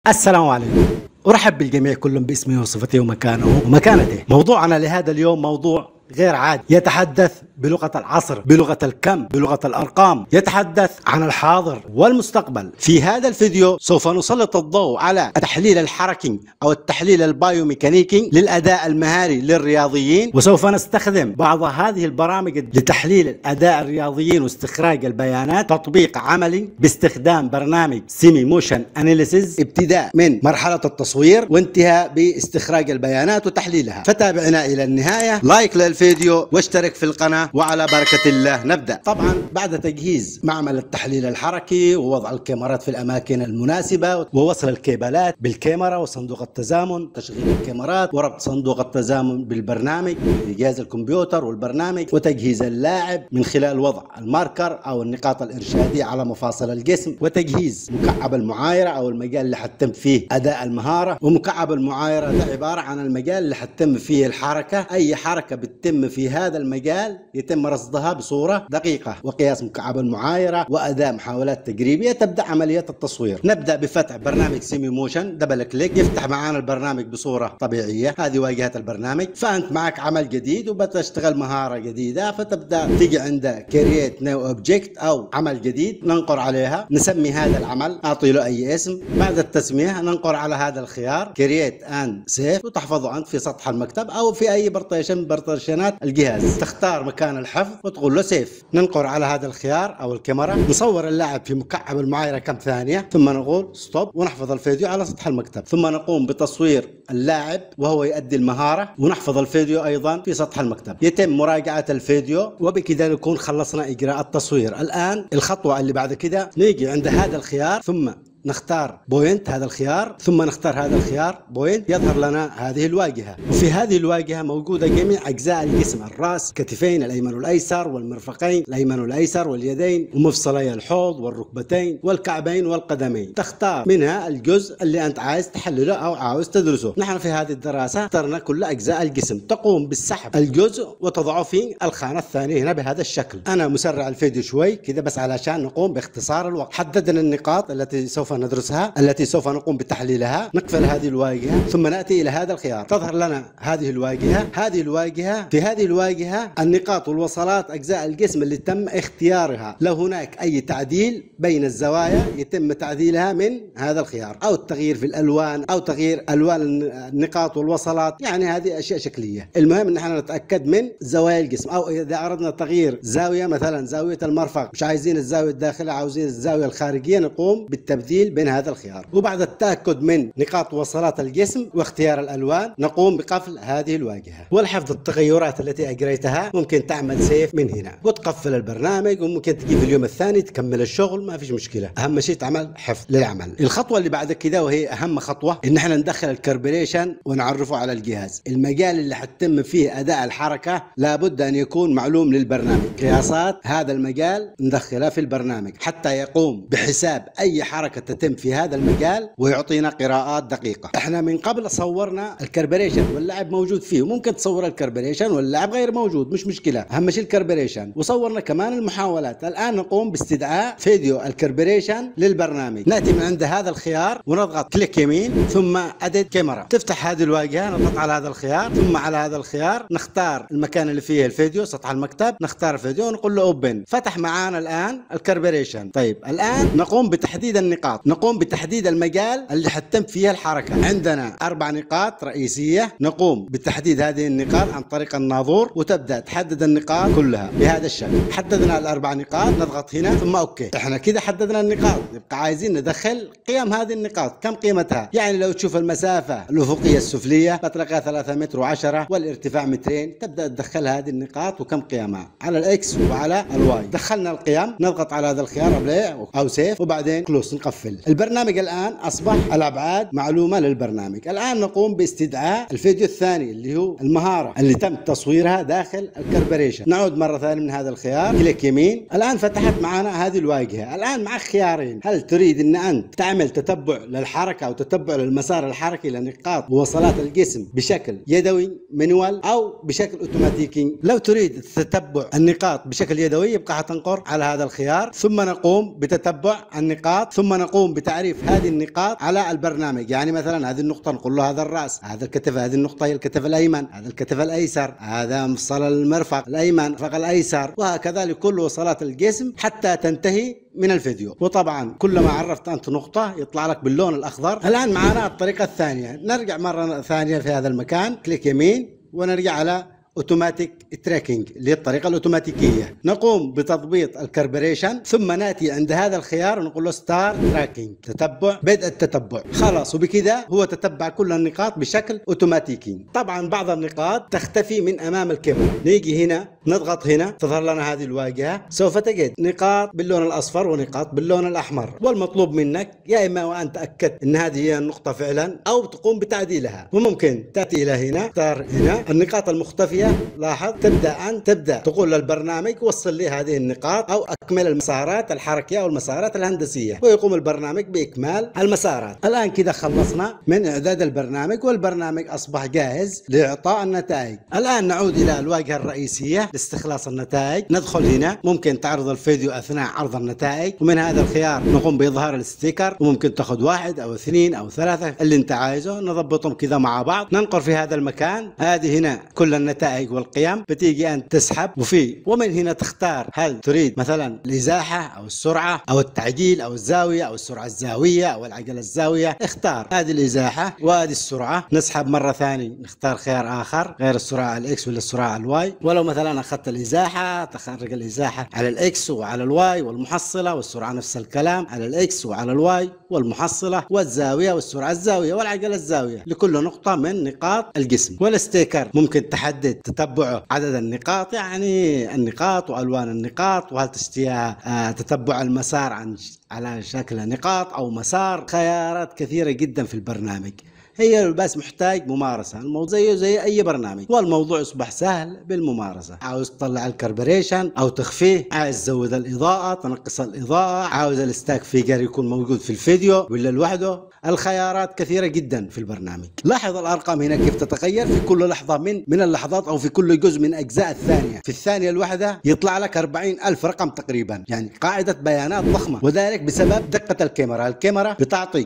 السلام عليكم. أرحب بالجميع كلهم باسمه وصفته ومكانه ومكانته. موضوعنا لهذا اليوم موضوع غير عادي، يتحدث بلغة العصر، بلغة الكم، بلغة الأرقام، يتحدث عن الحاضر والمستقبل. في هذا الفيديو سوف نسلط الضوء على التحليل الحركي أو التحليل البايوميكانيكي للأداء المهاري للرياضيين، وسوف نستخدم بعض هذه البرامج لتحليل الأداء الرياضيين واستخراج البيانات تطبيق عملي باستخدام برنامج سيمي موشن اناليسيز، ابتداء من مرحلة التصوير وانتهاء باستخراج البيانات وتحليلها. فتابعنا إلى النهاية، لايك للفيديو واشترك في القناة، وعلى بركة الله نبدأ. طبعا بعد تجهيز معمل التحليل الحركي ووضع الكاميرات في الأماكن المناسبة ووصل الكيبلات بالكاميرا وصندوق التزامن، تشغيل الكاميرات وربط صندوق التزامن بالبرنامج بجهاز الكمبيوتر والبرنامج، وتجهيز اللاعب من خلال وضع الماركر أو النقاط الإرشادية على مفاصل الجسم، وتجهيز مكعب المعايرة أو المجال اللي حتم فيه أداء المهارة. ومكعب المعايرة ده عبارة عن المجال اللي حتم فيه الحركة. أي حركة بتتم في هذا المجال يتم رصدها بصورة دقيقة، وقياس مكعب المعايرة وأداء محاولات تجريبية. تبدأ عملية التصوير. نبدأ بفتح برنامج سيمي موشن، دبل كليك يفتح معانا البرنامج بصورة طبيعية. هذه واجهة البرنامج. فأنت معك عمل جديد وبتشتغل مهارة جديدة، فتبدأ تيجي عند كرييت نيو اوبجكت أو عمل جديد، ننقر عليها، نسمي هذا العمل، أعطي له أي اسم. بعد التسمية ننقر على هذا الخيار كرييت اند سيف، وتحفظه أنت في سطح المكتب أو في أي برطيشن من برطيشنات الجهاز. تختار مكان الحفظ وتقول له سيف. ننقر على هذا الخيار او الكاميرا، نصور اللاعب في مكعب المعايره كم ثانيه، ثم نقول ستوب ونحفظ الفيديو على سطح المكتب. ثم نقوم بتصوير اللاعب وهو يؤدي المهاره، ونحفظ الفيديو ايضا في سطح المكتب. يتم مراجعه الفيديو، وبكذا نكون خلصنا اجراء التصوير. الان الخطوه اللي بعد كده، نيجي عند هذا الخيار ثم نختار بوينت، هذا الخيار، ثم نختار هذا الخيار بوينت، يظهر لنا هذه الواجهة. وفي هذه الواجهة موجودة جميع أجزاء الجسم: الرأس، كتفين الأيمن والأيسر، والمرفقين الأيمن والأيسر، واليدين، ومفصلي الحوض والركبتين والكعبين والقدمين. تختار منها الجزء اللي أنت عايز تحلله أو عاوز تدرسه. نحن في هذه الدراسة اخترنا كل أجزاء الجسم. تقوم بالسحب الجزء وتضعه في الخانة الثانية هنا بهذا الشكل. أنا مسرع الفيديو شوي كذا بس علشان نقوم باختصار الوقت. حددنا النقاط التي سوف ندرسها، التي سوف نقوم بتحليلها. نقفل هذه الواجهة ثم نأتي إلى هذا الخيار. تظهر لنا هذه الواجهة. في هذه الواجهة النقاط والوصلات أجزاء الجسم اللي تم اختيارها. لو هناك أي تعديل بين الزوايا يتم تعديلها من هذا الخيار، أو التغيير في الألوان، أو تغيير ألوان النقاط والوصلات. يعني هذه أشياء شكلية. المهم أن احنا نتأكد من زوايا الجسم، أو إذا أردنا تغيير زاوية، مثلا زاوية المرفق، مش عايزين الزاوية الداخلية، عاوزين الزاوية الخارجية، نقوم بالتبديل بين هذا الخيار. وبعد التأكد من نقاط وصلات الجسم واختيار الألوان، نقوم بقفل هذه الواجهة والحفظ التغيرات التي أجريتها. ممكن تعمل سيف من هنا وتقفل البرنامج، وممكن تجي في اليوم الثاني تكمل الشغل، ما فيش مشكلة. أهم شيء تعمل حفظ للعمل. الخطوة اللي بعد كده وهي أهم خطوة، إن احنا ندخل الكربريشن ونعرفه على الجهاز. المجال اللي حتتم فيه أداء الحركة لابد أن يكون معلوم للبرنامج. قياسات هذا المجال ندخلها في البرنامج حتى يقوم بحساب أي حركة تتم في هذا المجال ويعطينا قراءات دقيقة. احنا من قبل صورنا الكربريشن واللاعب موجود فيه، وممكن تصور الكربريشن واللاعب غير موجود، مش مشكلة، اهم شيء الكربريشن. وصورنا كمان المحاولات. الان نقوم باستدعاء فيديو الكربريشن للبرنامج. نأتي من عند هذا الخيار ونضغط كليك يمين ثم اديت كاميرا. تفتح هذه الواجهة، نضغط على هذا الخيار ثم على هذا الخيار، نختار المكان اللي فيه الفيديو، سطح المكتب، نختار الفيديو ونقول له اوبن. فتح معانا الان الكربريشن. طيب الان نقوم بتحديد النقاط، نقوم بتحديد المجال اللي حتم فيها الحركة. عندنا 4 نقاط رئيسية، نقوم بتحديد هذه النقاط عن طريق الناظور، وتبدأ تحدد النقاط كلها بهذا الشكل. حددنا ال4 نقاط، نضغط هنا ثم اوكي. احنا كده حددنا النقاط، يبقى عايزين ندخل قيم هذه النقاط. كم قيمتها؟ يعني لو تشوف المسافة الأفقية السفلية بتلقاها 3 متر و10، والارتفاع 200. تبدأ تدخل هذه النقاط وكم قيمها على الاكس وعلى الواي. دخلنا القيم، نضغط على هذا الخيار بلاي او سيف، وبعدين كلوز نقفل البرنامج. الآن أصبح الأبعاد معلومة للبرنامج. الآن نقوم باستدعاء الفيديو الثاني اللي هو المهارة اللي تم تصويرها داخل الكربريشن. نعود مرة ثانية من هذا الخيار، كليك يمين. الآن فتحت معنا هذه الواجهة. الآن معك خيارين: هل تريد أن أنت تعمل تتبع للحركة أو تتبع للمسار الحركي لنقاط ووصلات الجسم بشكل يدوي مانوال أو بشكل أوتوماتيكي؟ لو تريد تتبع النقاط بشكل يدوي يبقى هتنقر على هذا الخيار، ثم نقوم بتتبع النقاط، ثم نقوم نقوم بتعريف هذه النقاط على البرنامج. يعني مثلا هذه النقطة نقول له هذا الرأس، هذا الكتف، هذه النقطة هي الكتف الأيمن، هذا الكتف الأيسر، هذا مفصل المرفق الأيمن، المرفق الأيسر، وهكذا لكل وصلات الجسم حتى تنتهي من الفيديو. وطبعا كلما عرفت أنت نقطة يطلع لك باللون الأخضر. الآن معنا الطريقة الثانية، نرجع مرة ثانية في هذا المكان، كليك يمين ونرجع على اوتوماتيك تراكنج اللي هي الطريقه الاوتوماتيكيه. نقوم بتضبيط الكربريشن ثم ناتي عند هذا الخيار ونقول له ستار تراكنج، تتبع، بدء التتبع. خلاص، وبكذا هو تتبع كل النقاط بشكل اوتوماتيكي. طبعا بعض النقاط تختفي من امام الكاميرا، نيجي هنا نضغط هنا تظهر لنا هذه الواجهه، سوف تجد نقاط باللون الاصفر ونقاط باللون الاحمر، والمطلوب منك يا اما وان تاكد ان هذه هي النقطه فعلا او تقوم بتعديلها. وممكن تاتي الى هنا، تختار هنا النقاط المختفيه. لاحظ تبدأ تقول للبرنامج وصل لي هذه النقاط أو أكمل المسارات الحركية أو المسارات الهندسية، ويقوم البرنامج بإكمال المسارات. الآن كده خلصنا من إعداد البرنامج، والبرنامج أصبح جاهز لإعطاء النتائج. الآن نعود إلى الواجهة الرئيسية لاستخلاص النتائج. ندخل هنا، ممكن تعرض الفيديو أثناء عرض النتائج، ومن هذا الخيار نقوم بإظهار الستيكر، وممكن تأخذ 1 أو 2 أو 3 اللي أنت عايزه، نضبطهم كذا مع بعض. ننقر في هذا المكان، هذه هنا كل النتائج والقيم، بتيجي أن تسحب ومن هنا تختار هل تريد مثلا الإزاحة أو السرعة أو التعجيل أو الزاوية أو السرعة الزاوية أو العجلة الزاوية. اختار هذه الإزاحة وهذه السرعة. نسحب مرة ثانية، نختار خيار آخر غير السرعة الإكس ولا السرعة الواي. ولو مثلا أخذت الإزاحة، تخرج الإزاحة على الإكس وعلى الواي، والمحصلة والسرعة نفس الكلام على الإكس وعلى الواي، والمحصلة والزاوية والسرعة الزاوية والعجلة الزاوية لكل نقطة من نقاط الجسم. والستيكر ممكن تحدد تتبعه عدد النقاط، يعني النقاط والوان النقاط، وهل تشتهيها تتبع المسار على شكل نقاط او مسار. خيارات كثيره جدا في البرنامج، هي بس محتاج ممارسه. الموضوع زي اي برنامج، والموضوع اصبح سهل بالممارسه. عاوز تطلع الكربريشن او تخفيه، عايز تزود الاضاءه تنقص الاضاءه، عاوز الستاك فيجر يكون موجود في الفيديو ولا لوحده. الخيارات كثيره جدا في البرنامج. لاحظ الارقام هنا كيف تتغير في كل لحظه من اللحظات او في كل جزء من اجزاء الثانيه. في الثانيه الواحده يطلع لك 40,000 رقم تقريبا، يعني قاعده بيانات ضخمه، وذلك بسبب دقه الكاميرا. الكاميرا بتعطي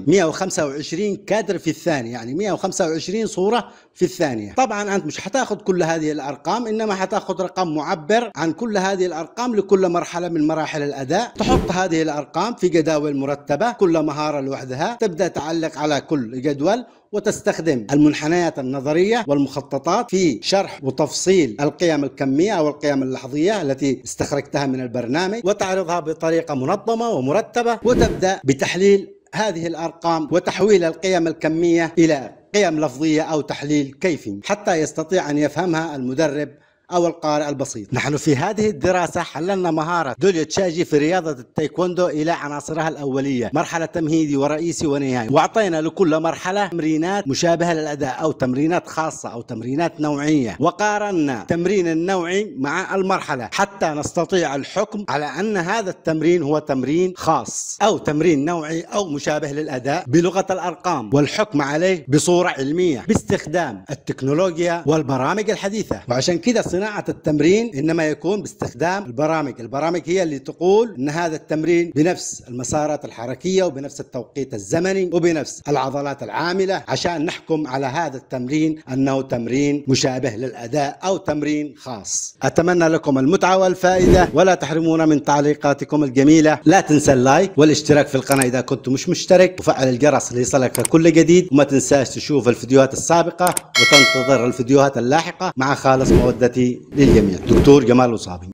125 كادر في الثانيه، يعني 125 صوره في الثانيه. طبعا انت مش حتاخذ كل هذه الارقام، انما حتاخذ رقم معبر عن كل هذه الارقام لكل مرحله من مراحل الاداء. تحط هذه الارقام في جداول مرتبه، كل مهاره لوحدها، تبدا تعلق على كل جدول وتستخدم المنحنيات النظرية والمخططات في شرح وتفصيل القيم الكمية أو القيم اللحظية التي استخرجتها من البرنامج، وتعرضها بطريقة منظمة ومرتبة، وتبدأ بتحليل هذه الأرقام وتحويل القيم الكمية إلى قيم لفظية أو تحليل كيفي حتى يستطيع أن يفهمها المدرب أو القارئ البسيط. نحن في هذه الدراسة حللنا مهارة دوليو تشاجي في رياضة التايكوندو إلى عناصرها الأولية، مرحلة تمهيدي ورئيسي ونهائي، وأعطينا لكل مرحلة تمرينات مشابهة للأداء أو تمرينات خاصة أو تمرينات نوعية، وقارنا التمرين النوعي مع المرحلة حتى نستطيع الحكم على أن هذا التمرين هو تمرين خاص أو تمرين نوعي أو مشابه للأداء بلغة الأرقام، والحكم عليه بصورة علمية باستخدام التكنولوجيا والبرامج الحديثة. وعشان كده صناعة التمرين إنما يكون باستخدام البرامج هي اللي تقول إن هذا التمرين بنفس المسارات الحركية وبنفس التوقيت الزمني وبنفس العضلات العاملة، عشان نحكم على هذا التمرين أنه تمرين مشابه للأداء أو تمرين خاص. أتمنى لكم المتعة والفائدة، ولا تحرمونا من تعليقاتكم الجميلة. لا تنسى اللايك والاشتراك في القناة إذا كنت مش مشترك، وفعل الجرس ليصلك كل جديد، وما تنساش تشوف الفيديوهات السابقة وتنتظر الفيديوهات اللاحقة. مع خالص مودتي للجميع، دكتور جمال وصابي.